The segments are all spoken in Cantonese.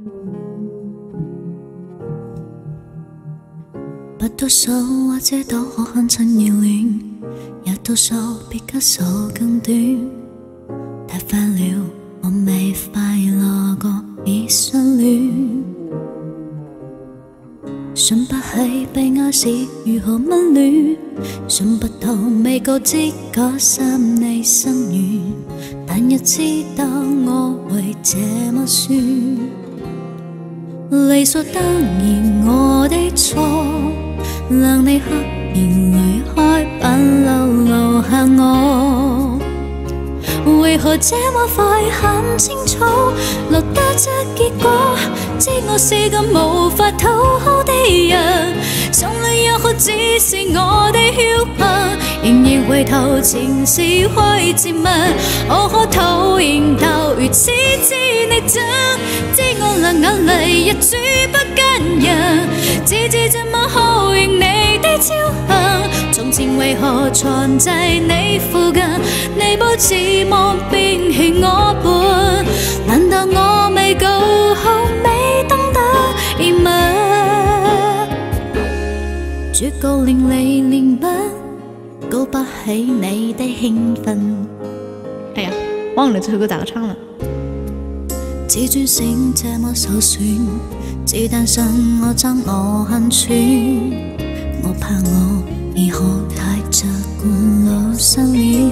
不到手或者都可看襯熱戀，一到手別給手更短。太快了，我未快樂過已相戀。想不起被愛是如何溫暖，想不到未告知嗰心你心願，但要知道我會這麼酸。理所當然我的錯，讓你刻意離開，不留下我。為何這麼快很清楚，落得這結果，知我是個無法討好的人，心裏也許只是我的僥倖，仍然回頭前事開節目，我可討厭到如此知你真，知我兩眼淚一珠不跟人，只知這麼好認你的超行，從前為何藏在你附近，你保持望變棄我伴，難道我未夠好，未懂得疑問？主角令你憐憫，勾不起你的興奮。 哎呀，忘了这首歌咋个唱了。 自尊心這麼受損，只單身我爭我很喘，我怕我以後太習慣老生戀。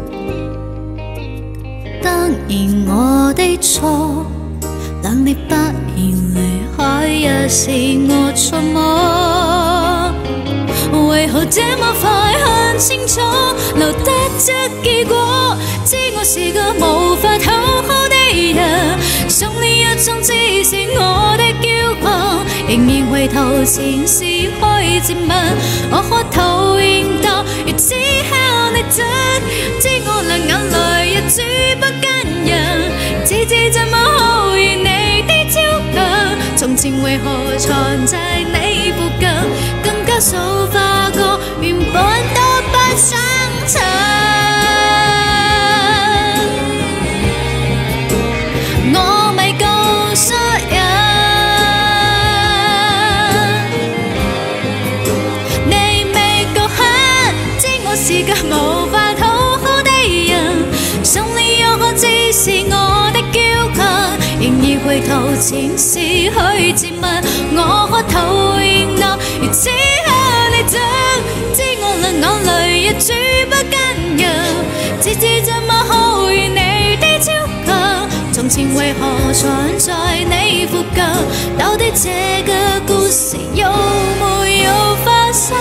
當然我的錯，讓你不願離開也是我錯嗎？為何這麼快很清楚，留得這結果，知我是個無法討好的人，想你一種只是我的驕傲，仍然回頭前事開節目，我可討厭到如此孝你真，知我兩眼淚一珠不跟人，只知這麼好與你的超強，從前為何藏在你附近，更加數化過原本都不相襯。我未告訴人，你未覺恨，知我是個無法討好的人，想你又可只是我的驕強，仍然回頭前事去接吻，我可討厭到如此向你真，知我兩眼淚一珠不跟人，只知這麼好與你的超強，從前為何藏在你附近，到底這個故事有沒有發生？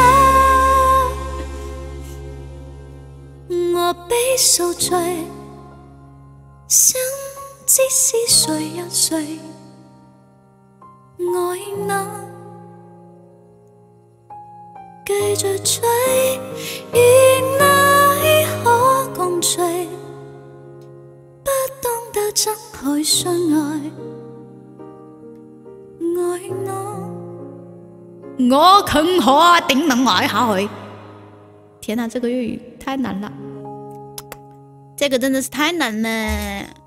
我被受罪，想知是誰有誰愛我，繼續追，與你可共聚，不懂得怎去相愛，愛我更可定能愛下去。 天哪，这个粤语太难了，这个真的是太难了。